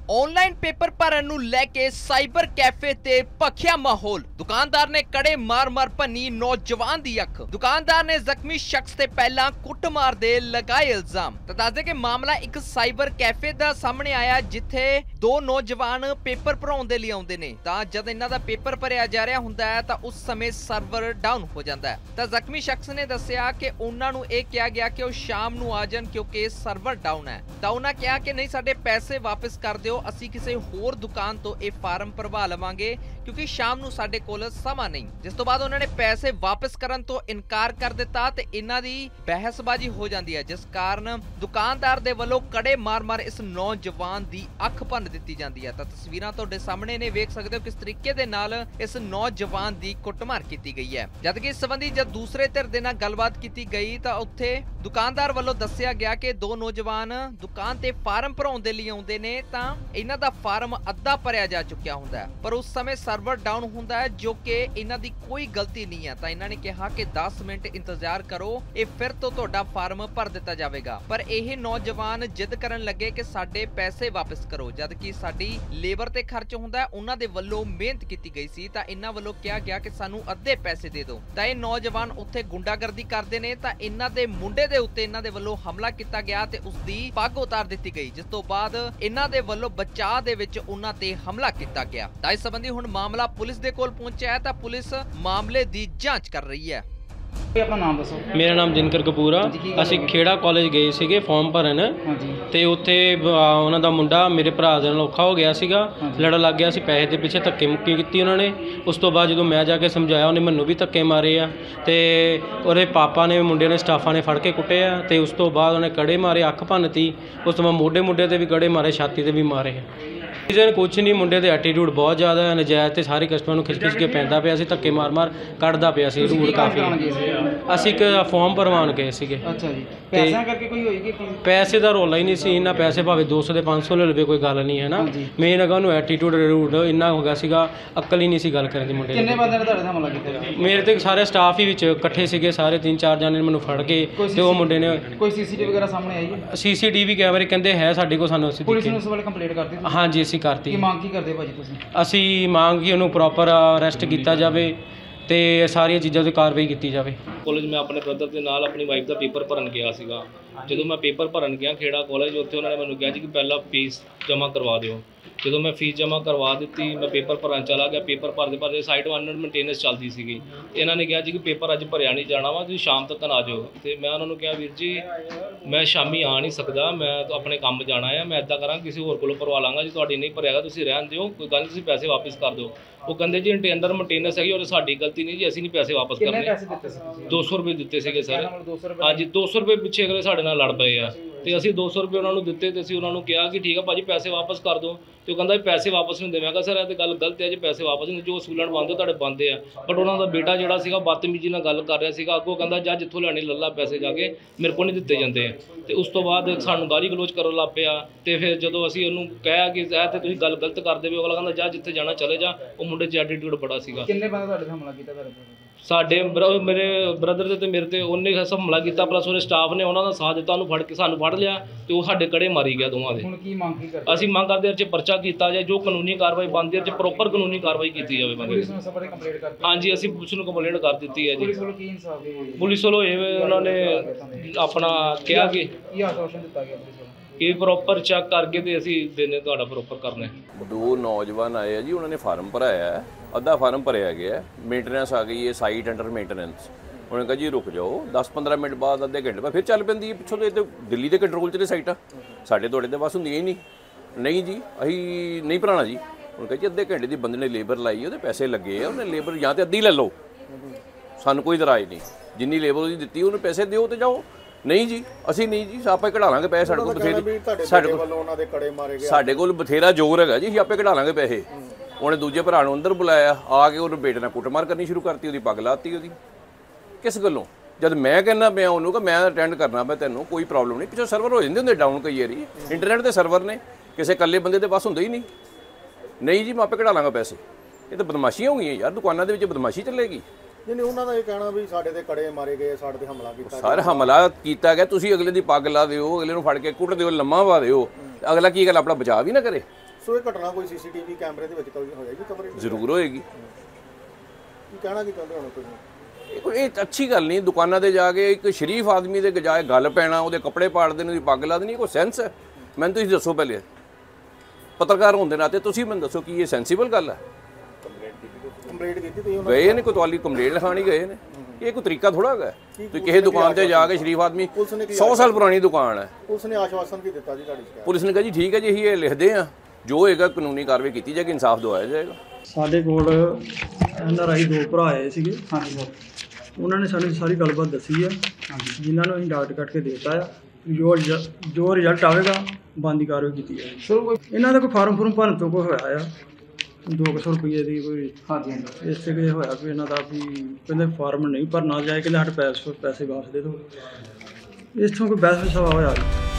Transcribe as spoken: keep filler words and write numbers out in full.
Online paper भरन नूं लैके साइबर कैफे ते भखिया माहौल। दुकानदार ने कड़े मार मार भन्नी नौजवान दी अख। दुकानदार ने जख्मी शख्स ते पहला कुटमार दे लगाए इल्जाम। तो दस दे कि मामला एक साइबर कैफे दा सामने आया जिथे दो नौजवान पेपर भराउण दे लई आउंदे ने। तां जद इन्हां दा पेपर भरिया जा रहा हुंदा है तां उस समय सर्वर डाउन हो जांदा है। तां जख्मी शख्स ने दस्सिया कि उन्हां नूं इह किहा गया कि ओह शाम नूं आ जाण क्योंकि सर्वर डाउन है। तां उन्हां कहा कि नहीं साडे पैसे वापस कर दिओ, असी किसी होर दुकान तो यह फार्म भरवा लवांगे क्योंकि शाम नूं साडे कोल समा नहीं। जिस तो बाद उन्होंने पैसे वापस करन तो इनकार कर दिता ते इन्हां दी बहसबाजी हो जाती है, जिस कारण दुकानदार दे वल्लों कड़े मार मार इस नौजवान दी अख भन्न दित्ती जाती है। तां तस्वीरां तुहाडे सामने ने वेख सकदे हो किस तरीके दे नाल इस नौजवान दी कुटमार कीती गई है। जदकि इस संबंधी जद दूसरे धिर दे नाल गलबात कीती गई तां उत्थे दुकानदार वल्लों दस्सिया गया कि दो नौजवान दुकान ते फार्म भराउण दे लई आउंदे ने तां इन्हां दा फार्म अद्धा भरिया जा चुकिया हुंदा है, पर उस समय सर्वर डाउन हुंदा है जो कि इन्हां दी कोई गलती नहीं है। तां इन्हां ने कहा कि दस मिनट इंतजार करो, ये फिर तो तुहाडा फार्म भर दिता जाएगा। पर यह नौजवान जिद करन लगे कि साडे पैसे वापस करो, जबकि साडी लेबर ते खर्च हुंदा है, उन्हां दे वल्लों मेहनत कीती गई सी। तां इन्हां वल्लों कहा गया कि सानू अद्धे पैसे दे दो। तां इह नौजवान उत्थे गुंडागर्दी करदे ने तां इन्हां दे मुंडे दे उत्ते इन्हां दे वल्लों हमला कीता गया ते उसदी पग उतार दित्ती गई, जिस तो बाद इन्हां दे वल्लों बचाव दे विच उन्हां ते हमला किया गया। तां इस संबंधी हुण मामला पुलिस दे कोल पहुंचा है तां पुलिस मामले दी जांच कर रही है। अपना नाम दसो। मेरा नाम जिनकर कपूर आ। ਅਸੀਂ ਖੇੜਾ ਕਾਲਜ ਗਏ ਸੀਗੇ ਫਾਰਮ ਭਰਨ ਤੇ ਉੱਥੇ ਉਹਨਾਂ ਦਾ ਮੁੰਡਾ ਮੇਰੇ ਭਰਾ ਦੇ ਨਾਲ ਔਖਾ ਹੋ ਗਿਆ ਸੀਗਾ, ਲੜਨ ਲੱਗ ਗਿਆ ਸੀ, ਪੈਸੇ ਦੇ ਪਿੱਛੇ ਧੱਕੇ ਮੁੱਕੀ ਕੀਤੀ ਉਹਨਾਂ ਨੇ। ਉਸ ਤੋਂ ਬਾਅਦ ਜਦੋਂ ਮੈਂ ਜਾ ਕੇ ਸਮਝਾਇਆ ਉਹਨੇ ਮੈਨੂੰ ਵੀ ਧੱਕੇ ਮਾਰੇ ਆ ਤੇ ਉਹਦੇ ਪਾਪਾ ਨੇ ਮੁੰਡੇ ਨੇ ਸਟਾਫਾਂ ਨੇ ਫੜ ਕੇ ਕੁੱਟੇ ਆ ਤੇ ਉਸ ਤੋਂ ਬਾਅਦ ਉਹਨੇ ਕੜੇ ਮਾਰੇ, ਅੱਖ ਭੰਨਤੀ। ਉਸ ਤੋਂ ਬਾਅਦ ਮੋਢੇ ਮੁੰਡੇ ਤੇ ਵੀ ਕੜੇ ਮਾਰੇ, ਛਾਤੀ ਤੇ ਵੀ ਮਾਰੇ। ਰੀਜ਼ਨ ਕੁਛ ਨਹੀਂ, ਮੁੰਡੇ ਦੇ ਐਟੀਟਿਊਡ ਬਹੁਤ ਜ਼ਿਆਦਾ ਹੈ, ਨਜਾਇਜ਼ ਤੇ ਸਾਰੇ ਕਸਟਮਰ ਨੂੰ ਖਿੱਚ ਖਿੱਚ ਕੇ ਪੈਂਦਾ ਪਿਆ ਸੀ, ਧੱਕੇ ਮਾਰ ਮਾਰ ਕੱਢਦਾ ਪਿਆ ਸੀ, ਰੂਡ ਕਾਫੀ। ਅਸੀਂ ਇੱਕ ਫਾਰਮ ਭਰਵਾਉਣ ਗਏ ਸੀਗੇ। ਅੱਛਾ ਜੀ, ਪੈਸਿਆਂ ਕਰਕੇ ਕੋਈ ਹੋਏਗੀ? ਪੈਸੇ ਦਾ ਰੌਲਾ ਹੀ ਨਹੀਂ ਸੀ ਇੰਨਾ, ਪੈਸੇ ਭਾਵੇਂ ਦੋ ਸੌ ਦੇ ਪੰਜ ਸੌ ਲੈ ਲਵੇ ਕੋਈ ਗੱਲ ਨਹੀਂ ਹੈ ਨਾ। ਮੇਨ ਹੈਗਾ ਉਹਨੂੰ ਐਟੀਟਿਊਡ ਰੂਡ ਇੰਨਾ ਹੋ ਗਿਆ ਸੀਗਾ, ਅਕਲ ਹੀ ਨਹੀਂ ਸੀ ਗੱਲ ਕਰਨ ਦੀ ਮੁੰਡੇ। ਕਿੰਨੇ ਬੰਦੇ ਨੇ ਤੁਹਾਡੇ ਹਮਲਾ ਕੀਤਾ? ਮੇਰੇ ਤੇ ਸਾਰੇ ਸਟਾਫ ਹੀ ਵਿੱਚ ਇਕੱਠੇ ਸੀਗੇ, ਸਾਰੇ ਤਿੰਨ ਚਾਰ ਜਣੇ ਨੇ ਮੈਨੂੰ ਫੜ ਕੇ ਤੇ ਉਹ ਮੁੰਡੇ ਨੇ। ਕੋਈ ਸੀਸੀਟੀਵੀ ਵਗੈਰਾ ਸਾਹਮਣੇ ਆਈ ਹੈ? ਸੀਸੀਟੀਵੀ ਕੈਮਰੇ ਕਹਿੰਦੇ ਹੈ ਸਾਡੇ ਕੋਲ, ਸਾਨੂੰ ਅਸੀਂ ਪੁਲਿਸ ਨੂੰ ਉਸ ਵੇਲੇ ਕੰਪਲੇਂਟ ਕਰ ਦਿੱਤੀ? ਹਾਂਜੀ ਅਸੀਂ ਕਰਤੀ। ਕੀ ਮੰਗ ਕੀ ਕਰਦੇ ਭਾਜੀ ਤੁਸੀਂ? ਅਸੀਂ ਮੰਗ ਕਿ ਉਹਨੂੰ ਪ੍ਰੋਪਰ ਅਰੈਸਟ ਕੀਤਾ ਜਾਵੇ ਤੇ ਸਾਰੀਆਂ ਚੀਜ਼ਾਂ 'ਤੇ ਕਾਰਵਾਈ ਕੀਤੀ ਜਾਵੇ। ਕਾਲਜ ਮੈਂ ਆਪਣੇ ਬ੍ਰਦਰ ਦੇ ਨਾਲ ਆਪਣੀ ਵਾਈਫ ਦਾ ਪੇਪਰ ਭਰਨ ਗਿਆ ਸੀਗਾ। ਜਦੋਂ ਮੈਂ ਪੇਪਰ ਭਰਨ ਗਿਆ ਖੇੜਾ ਕਾਲਜ, ਉੱਥੇ ਉਹਨਾਂ ਨੇ ਮੈਨੂੰ ਕਿਹਾ ਜੀ ਕਿ ਪਹਿਲਾਂ ਫੀਸ ਜਮ੍ਹਾਂ ਕਰਵਾ ਦਿਓ। ਜਦੋਂ ਮੈਂ ਫੀਸ ਜਮ੍ਹਾਂ ਕਰਵਾ ਦਿੱਤੀ, ਮੈਂ ਪੇਪਰ ਭਰਨ ਚਲਾ ਗਿਆ। ਪੇਪਰ ਭਰਦੇ ਭਰਦੇ ਸਾਈਡ ਵਨ ਮੇਨਟੇਨੈਂਸ ਚੱਲਦੀ ਸੀਗੀ। ਇਹਨਾਂ ਨੇ ਕਿਹਾ ਜੀ ਕਿ ਪੇਪਰ ਅੱਜ ਭਰਿਆ ਨਹੀਂ ਜਾਣਾ ਵਾ, ਤੁਸੀਂ ਸ਼ਾਮ ਤੱਕ ਆ ਜਾਓ। ਅਤੇ ਮੈਂ ਉਹਨਾਂ ਨੂੰ ਕਿਹਾ ਵੀਰ ਜੀ ਮੈਂ ਸ਼ਾਮੀ ਆ ਨਹੀਂ ਸਕਦਾ, ਮੈਂ ਆਪਣੇ ਕੰਮ ਜਾਣਾ ਆ, ਮੈਂ ਇੱਦਾਂ ਕਰਾਂ ਕਿਸੇ ਹੋਰ ਕੋਲੋਂ ਭਰਵਾ ਲਾਂਗਾ, ਜੀ ਤੁਹਾਡੀ ਨਹੀਂ ਭਰਿਆਗਾ ਤੁਸੀਂ ਰਹਿਣ ਦਿਓ, ਕੋਈ ਗੱਲ ਨਹੀਂ, ਤੁਸੀਂ ਪੈਸੇ ਵਾਪਸ ਕਰ ਦਿਓ। ਉਹ ਕਹਿੰਦੇ ਜੀ ਅੰਡਰ ਮੇਨਟੇਨੈਂਸ ਹੈਗੀ ਔਰ ਸਾਡੀ ਗਲਤੀ ਨਹੀਂ ਜੀ, ਅਸੀਂ ਨਹੀਂ ਪੈਸੇ ਵਾਪਸ ਕਰਨੇ। ਦੋ ਸੌ ਰੁਪਏ ਦਿੱਤੇ ਸੀਗੇ ਸਰ। ਹਾਂਜੀ, ਦੋ ਸੌ ਰੁਪਏ ਪਿੱਛੇ ਅਗਲੇ ਸਾਡੇ ਨਾਲ ਲੜ ਪਏ ਆ ਤੇ ਅਸੀਂ ਦੋ ਸੌ ਰੁਪਏ ਉਹਨਾਂ ਨੂੰ ਦਿੱਤੇ ਤੇ ਅਸੀਂ ਉਹਨਾਂ ਨੂੰ ਕਿਹਾ ਕਿ ਠੀਕ ਆ ਭਾਜੀ ਪੈਸੇ ਵਾਪਸ ਕਰ ਦਿਓ। ਤੇ ਉਹ ਕਹਿੰਦਾ ਵੀ ਪੈਸੇ ਵਾਪਸ ਨਹੀਂ ਹੁੰਦੇ। ਮੈਂ ਕਿਹਾ ਸਰ ਇਹ ਤਾਂ ਗੱਲ ਗਲਤ ਹੈ ਜੀ, ਪੈਸੇ ਵਾਪਸ ਨਹੀਂ, ਜੋ ਵਸੂਲਣ ਬੰਦੇ ਤੁਹਾਡੇ ਬੰਦੇ ਆ। ਬਟ ਉਹਨਾਂ ਦਾ ਬੇਟਾ ਜਿਹੜਾ ਸੀਗਾ ਬਦਤਮੀਜ਼ੀ ਨਾਲ ਗੱਲ ਕਰ ਰਿਹਾ ਸੀਗਾ, ਅੱਗੋਂ ਕਹਿੰਦਾ ਜਾ ਜਿੱਥੋਂ ਲੈਣੇ ਲੱਲਾ ਪੈਸੇ ਜਾ ਕੇ, ਮੇਰੇ ਕੋਲ ਨਹੀਂ ਦਿੱਤੇ ਜਾਂਦੇ। ਤੇ ਉਸ ਤੋਂ ਬਾਅਦ ਸਾਨੂੰ ਗਾਲੀ ਗਲੋਚ ਕਰਨ ਲੱਗ ਪਿਆ। ਤੇ ਫਿਰ ਜਦੋਂ ਅਸੀਂ ਉਹਨੂੰ ਕਿਹਾ ਕਿ ਇਹ ਤੇ ਤੁਸੀਂ ਗੱਲ ਗਲਤ ਕਰਦੇ ਵੀ, ਅਗਲਾ ਕਹਿੰਦਾ ਜਾ ਜਿੱਥੇ ਜਾਣਾ ਚਲੇ ਜਾ। ਉਹ ਮੁੰਡੇ 'ਚ ਐਟੀਟਿਊਡ ਬੜਾ ਸੀਗਾ। ਕਿੰਨੇ ਬੰਦੇ ਤੁਹਾਡੇ ਤੇ ਹਮਲਾ ਕੀਤਾ? ਸਾਡੇ ਮੇਰੇ ਬ੍ਰਦਰ ਦੇ ਤੇ ਮੇਰੇ ਤੇ ਉਹਨੇ ਹਮਲਾ ਕੀਤਾ, ਪਲੱਸ ਉਹਦੇ ਸਟਾਫ ਨੇ ਉਹਨਾਂ ਦਾ ਸਾਥ ਦਿੱਤਾ, ਉਹਨੂੰ ਫੜ ਕੇ ਸਾਨੂੰ ਫੜ ਲਿਆ ਤੇ ਉਹ ਸਾਡੇ ਕੜੇ ਮਾਰੀ ਗਿਆ ਦੋਵਾਂ ਦੇ। ਹੁਣ ਕੀ ਮੰਗ ਕੀ ਕਰਦੇ? ਅਸੀਂ ਮੰਗ ਕਰਦੇ ਹਾਂ ਚ ਪਰਚਾ ਕੀਤਾ ਜਾਏ, ਜੋ ਕਾਨੂੰਨੀ ਕਾਰਵਾਈ ਬਣਦੀ ਹੈ ਚ ਪ੍ਰੋਪਰ ਕਾਨੂੰਨੀ ਕਾਰਵਾਈ ਕੀਤੀ ਜਾਵੇ ਬੰਦੇ। ਪੁਲਿਸ ਨੂੰ ਸਭਰੇ ਕੰਪਲੇਂਟ ਕਰਤੀ? ਹਾਂਜੀ, ਅਸੀਂ ਪੁਲਿਸ ਨੂੰ ਕੰਪਲੇਂਟ ਕਰ ਦਿੱਤੀ ਹੈ ਜੀ। ਪੁਲਿਸ ਵੱਲੋਂ ਕੀ ਇਨਸਾਫ ਦੀ ਹੋਈ? ਪੁਲਿਸ ਵੱਲੋਂ ਇਹ ਉਹਨਾਂ ਨੇ ਆਪਣਾ ਕਿਹਾ ਕਿ ਕੀ ਆਸ਼ਵਾਸਨ ਦਿੱਤਾ ਗਿਆ ਪੁਲਿਸ ਵੱਲੋਂ ਕਿ ਪ੍ਰੋਪਰ ਚੈੱਕ ਕਰਕੇ ਤੇ ਅਸੀਂ ਦਿਨੇ ਤੁਹਾਡਾ ਪ੍ਰੋਪਰ ਕਰਨਾ। ਦੋ ਨੌਜਵਾਨ ਆਏ ਆ ਜੀ, ਉਹਨਾਂ ਨੇ ਫਾਰਮ ਭਰਾਇਆ ਹੈ, ਅੱਧਾ ਫਾਰਮ ਭਰਿਆ ਗਿਆ, ਮੇਨਟੇਨੈਂਸ ਆ ਗਈ ਹੈ, ਸਾਈਟ ਅੰਡਰ ਮੇਨਟੇਨੈਂਸ। ਉਹਨੇ ਕਿਹਾ ਜੀ ਰੁਕ ਜਾਓ, ਦਸ ਪੰਦਰਾਂ ਮਿੰਟ ਬਾਅਦ ਅੱਧੇ ਘੰਟੇ ਬਾਅਦ ਫਿਰ ਚੱਲ ਪੈਂਦੀ ਹੈ ਪਿੱਛੋਂ। ਦੇ ਤੇ ਦਿੱਲੀ ਦੇ ਕੰਟਰੋਲ 'ਚ ਨੇ ਸਾਈਟਾਂ, ਸਾਡੇ ਤੁਹਾਡੇ ਦੇ ਬਸ ਹੁੰਦੀਆਂ ਹੀ ਨਹੀਂ। ਨਹੀਂ ਜੀ ਅਸੀਂ ਨਹੀਂ ਭਰਾਉਣਾ ਜੀ। ਉਹਨੇ ਕਿਹਾ ਜੀ ਅੱਧੇ ਘੰਟੇ ਦੀ ਬੰਦੇ ਨੇ ਲੇਬਰ ਲਾਈ, ਉਹਦੇ ਪੈਸੇ ਲੱਗੇ ਆ, ਉਹਨੇ ਲੇਬਰ ਜਾਂ ਤਾਂ ਅੱਧੀ ਲੈ ਲਓ, ਸਾਨੂੰ ਕੋਈ ਇਤਰਾਜ਼ ਨਹੀਂ, ਜਿੰਨੀ ਲੇਬਰ ਉਹਦੀ ਦਿੱਤੀ ਉਹਨੂੰ ਪੈਸੇ ਦਿਓ ਤੇ ਜਾਓ। ਨਹੀਂ ਜੀ ਅਸੀਂ ਨਹੀਂ ਜੀ, ਆਪੇ ਕਢਾ ਲਾਂਗੇ ਪੈਸੇ, ਸਾਡੇ ਕੋਲ ਬਥੇਰੇ, ਸਾਡੇ ਕੋਲ ਉਹਨਾਂ ਦੇ ਕੜੇ ਮਾਰੇ ਗਏ, ਸਾਡੇ ਕੋਲ ਬਥੇਰਾ ਜ਼ੋਰ ਹੈਗਾ ਜੀ, ਅਸੀਂ ਆਪੇ ਕਢਾ ਲਾਂਗੇ ਪੈਸੇ। ਉਹਨੇ ਦੂਜੇ ਭਰਾ ਨੂੰ ਅੰਦਰ ਬੁਲਾਇਆ, ਆ ਕੇ ਉਹਨੂੰ ਬੇਟੇ ਨਾਲ ਕੁੱਟਮਾਰ ਕਰਨੀ ਸ਼ੁਰੂ ਕਰਤੀ, ਉਹਦੀ ਪੱਗ ਲਾਤੀ ਉਹਦੀ। ਕਿਸ ਗੱਲੋਂ? ਜਦ ਮੈਂ ਕਹਿੰਦਾ ਪਿਆ ਉਹਨੂੰ ਕਿ ਮੈਂ ਅਟੈਂਡ ਕਰਨਾ, ਮੈਂ ਤੈਨੂੰ ਕੋਈ ਪ੍ਰੋਬਲਮ ਨਹੀਂ। ਪਿੱਛੋਂ ਸਰਵਰ ਹੋ ਜਾਂਦੇ ਹੁੰਦੇ ਡਾਊਨ ਕਈ ਵਾਰੀ, ਇੰਟਰਨੈਟ ਦੇ ਸਰਵਰ ਨੇ, ਕਿਸੇ ਇਕੱਲੇ ਬੰਦੇ ਦੇ ਬਸ ਹੁੰਦਾ ਹੀ ਨਹੀਂ। ਨਹੀਂ ਜੀ ਮੈਂ ਆਪੇ ਕਢਾ ਲਾਂਗਾ ਪੈਸੇ। ਇਹ ਤਾਂ ਬਦਮਾਸ਼ੀਆਂ ਹੋ ਗਈਆਂ ਯਾਰ, ਦੁਕਾਨਾਂ ਦੇ ਵਿੱਚ ਬਦਮਾਸ਼ੀ ਚੱਲੇਗੀ। ਨਹੀਂ ਉਹਨਾਂ ਦਾ ਇਹ ਕਹਿਣਾ ਵੀ ਸਾਡੇ ਤੇ ਕੜੇ ਮਾਰੇ ਗਏ, ਸਾਡੇ ਤੇ ਹਮਲਾ ਕੀਤਾ। ਸਰ ਹਮਲਾ ਕੀਤਾ ਗਿਆ, ਤੁਸੀਂ ਅਗਲੇ ਦੀ ਪੱਗ ਲਾ ਦਿਓ, ਅਗਲੇ ਨੂੰ ਫੜ ਕੇ ਕੁੱਟ ਦਿਓ, ਲੰਮਾ ਪਾ ਦਿਓ, ਅਗਲਾ ਕੀ ਗੱਲ ਆਪਣਾ ਬਚਾਅ ਵੀ ਨਾ ਕਰੇ। ਸੋ ਇਹ ਘਟਨਾ ਕੋਈ ਸੀਸੀਟੀਵੀ ਕੈਮਰੇ ਦੇ ਵਿੱਚ ਕੋਈ ਹੋਏਗੀ ਕਵਰੇਜ? ਜ਼ਰੂਰ ਹੋਏਗੀ। ਕੀ ਕਹਿਣਾ ਕੀ ਚਾਹੁੰਦੇ ਹੁਣ ਤੁਸੀਂ? ਇਹ ਕੋਈ ਇਹ ਅੱਛੀ ਗੱਲ ਨਹੀਂ, ਦੁਕਾਨਾਂ ਤੇ ਜਾ ਕੇ ਇੱਕ ਸ਼ਰੀਫ ਆਦਮੀ ਦੇ ਗਜਾਏ ਗੱਲ ਪੈਣਾ, ਉਹਦੇ ਕੱਪੜੇ ਪਾੜ ਦੇਣੇ, ਉਹਦੀ ਪੱਗ ਲਾ ਦੇਣੀ, ਕੋਈ ਸੈਂਸ ਹੈ? ਮੈਨੂੰ ਤੁਸੀਂ ਦੱਸੋ ਪਹਿਲੇ, ਪੱਤਰਕਾਰ ਹੋਣ ਦੇ ਨਾਤੇ ਤੁਸੀਂ ਮੈਨੂੰ ਦੱਸੋ ਕੀ ਇਹ ਸੈਂਸੀਬਲ ਗੱਲ ਹੈ? ਕੰਪਲੇਂਟ ਕੀਤੀ ਤੁਸੀਂ? ਗਏ ਨੇ ਕੋਤਵਾਲੀ ਕੰਪਲੇਂਟ ਲਿਖਾਣੀ ਗਏ ਨੇ, ਇਹ ਕੋਈ ਤਰੀਕਾ ਥੋੜਾ ਹੈਗਾ? ਤੁਸੀਂ ਕਿਸੇ ਦੁਕਾਨ ਤੇ ਜਾ ਕੇ ਸ਼ਰੀਫ ਆਦਮੀ, ਸੌ ਸਾਲ ਪੁਰਾਣੀ ਦੁਕਾਨ ਹੈ, ਪੁਲਿਸ ਨੇ ਆਸ਼ਵਾਸਨ ਕੀ ਦਿੱਤਾ ਜੀ ਤੁਹਾਡੀ ਸ਼ਿਕਾਇਤ? ਪੁਲਿਸ ਨੇ ਕਿਹਾ ਜੀ ਠੀਕ ਹੈ ਜੀ ਅਸੀਂ ਇਹ ਲਿਖਦੇ ਹਾਂ, ਜੋ ਹੋਏਗਾ ਕਾਨੂੰਨੀ ਕਾਰਵਾਈ ਕੀਤੀ ਜਾਏਗੀ, ਇਨਸਾਫ ਦਵਾਇਆ ਜਾਏਗਾ। ਸਾਡੇ ਕੋਲ ਐਨ ਆਰ ਆਈ ਦੋ ਭਰਾ ਆਏ ਸੀਗੇ। ਹਾਂਜੀ ਸਰ। ਉਹਨਾਂ ਨੇ ਸਾਨੂੰ ਸਾਰੀ ਗੱਲਬਾਤ ਦੱਸੀ ਹੈ, ਜਿਨ੍ਹਾਂ ਨੂੰ ਅਸੀਂ ਡਾਕਟਰ ਕੱਟ ਕੇ ਦੇ ਦਿੱਤਾ ਆ। ਜੋ ਰਿਜ਼ਲਟ ਜੋ ਰਿਜ਼ਲਟ ਆਵੇਗਾ ਬਣਦੀ ਕਾਰਵਾਈ ਕੀਤੀ ਜਾਏਗੀ। ਇਹਨਾਂ ਦਾ ਕੋਈ ਫਾਰਮ ਫੁਰਮ ਭਰਨ ਤੋਂ ਕੋਈ ਹੋਇਆ ਆ ਦੋ ਕੁ ਸੌ ਰੁਪਈਏ ਦੀ ਕੋਈ। ਹਾਂਜੀ ਹਾਂਜੀ। ਇਸ ਤੇ ਕਿ ਹੋਇਆ ਵੀ ਇਹਨਾਂ ਦਾ ਵੀ ਕਹਿੰਦੇ ਫਾਰਮ ਨਹੀਂ ਭਰਨਾ ਜਾਏ, ਕਹਿੰਦੇ ਸਾਡੇ ਪੈਸੇ ਪੈਸੇ ਵਾਪਸ ਦੇ ਦਿਓ। ਇਸ ਤੋਂ ਕੋਈ ਬਹਿਸ ਵਿਸਾਵਾ ਹੋਇਆ।